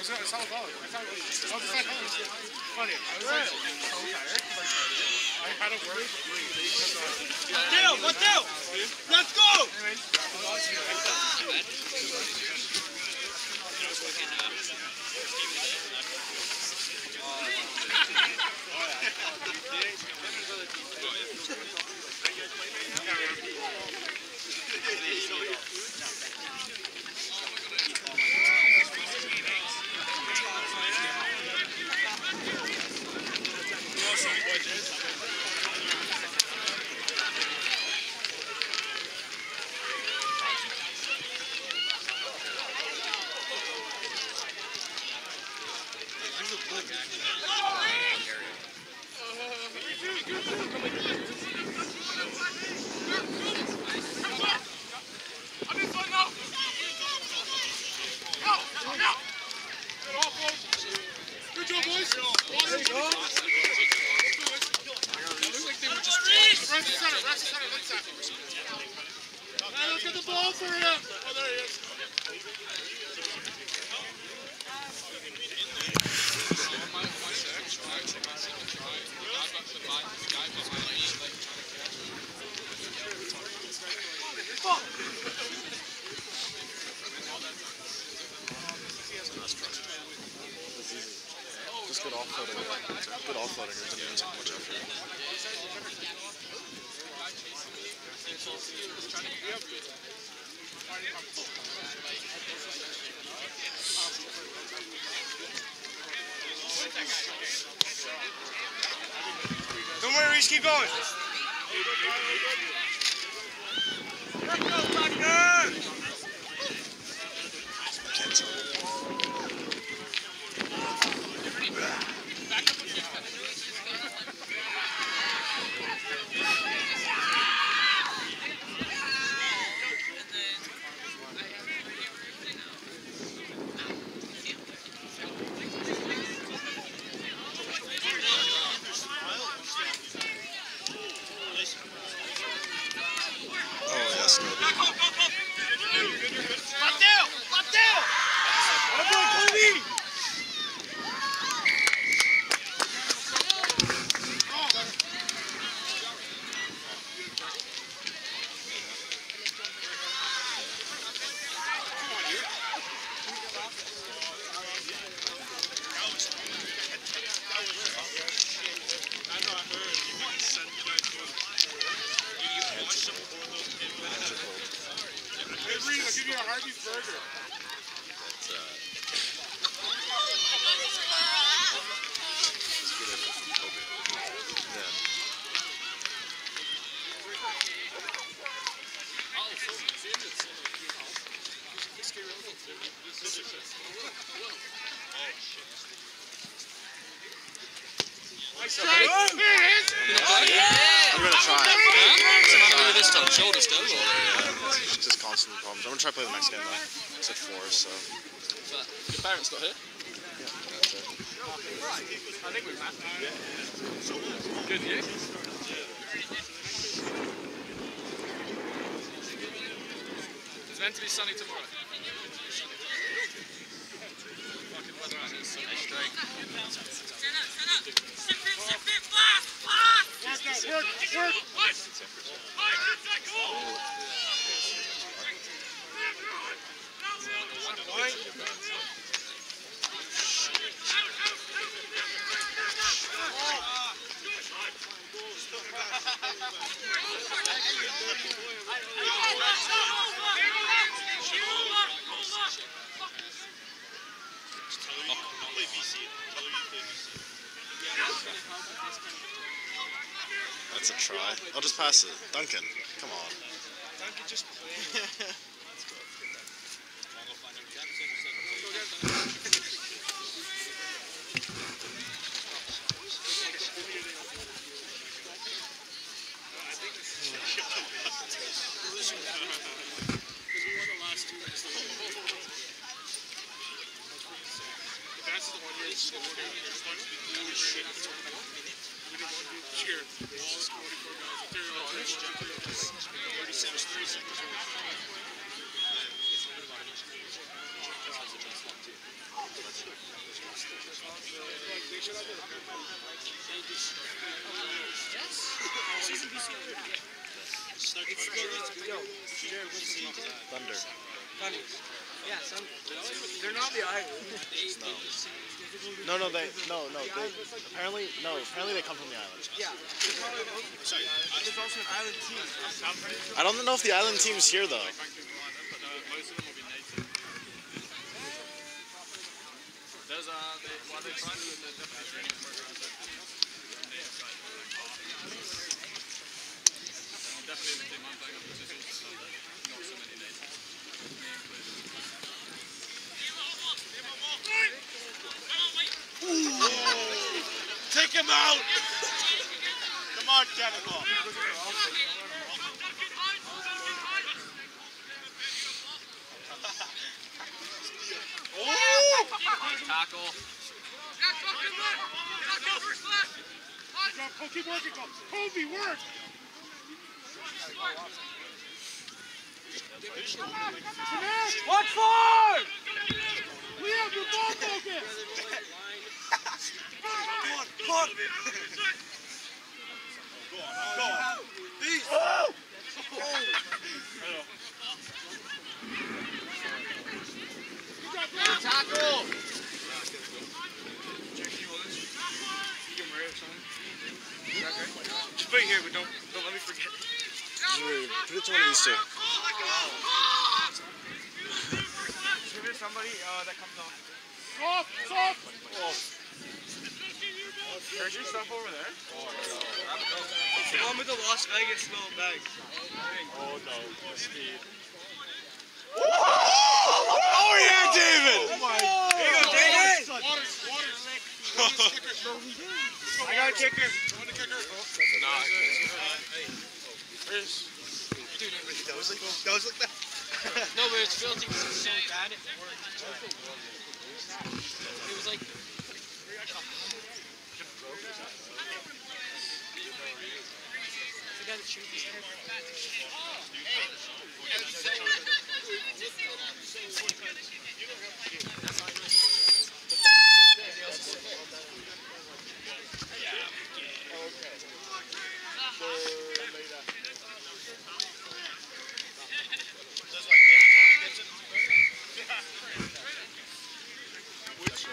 it's all about it. Funny. I was like so tired. I had to work. Let's go! Let's go! Let's get the ball for him! Oh, there he is. Just good offloading. Good offloading. It doesn't even take much effort. Don't worry, Reese, keep going. I'll give you a Harvey's burger. Nice try. I'm gonna try. This time, shoulder still. Just constant problems. I'm gonna try to play the next game though. It's at 4, so. Your parents not here? Yeah, that's it. I think we've met. Good news. It's meant to be sunny tomorrow. Fucking weather out here, so straight. Work! That's a try. I'll just pass it. Duncan, come on. Duncan, just play. Thunder. Yeah, they're not the island. No, they apparently they come from the island. Yeah. There's also an island team. I don't know if the island team's here though. Most of them will be native. There's what they try to do is there's definitely training programs that native guys are like definitely with the amount of positions, so not so many natives. Take him out! Come on, Cannonball. Tackle. Keep working, go. Kobe, work! Watch forward! We have your ball focus! Come on! Go on. These! Tackle! Just put it here, but don't let me forget. Put it to one of these two. Give it somebody that comes on. Soft! There's your stuff over there. It's the one with the Las Vegas small bag. Oh no, speed. Oh yeah, David! Oh my Here you go, David! I got a kicker. That was like that. No, but it's filthy because it's so bad it worked. It was like... The guy that shoots his head.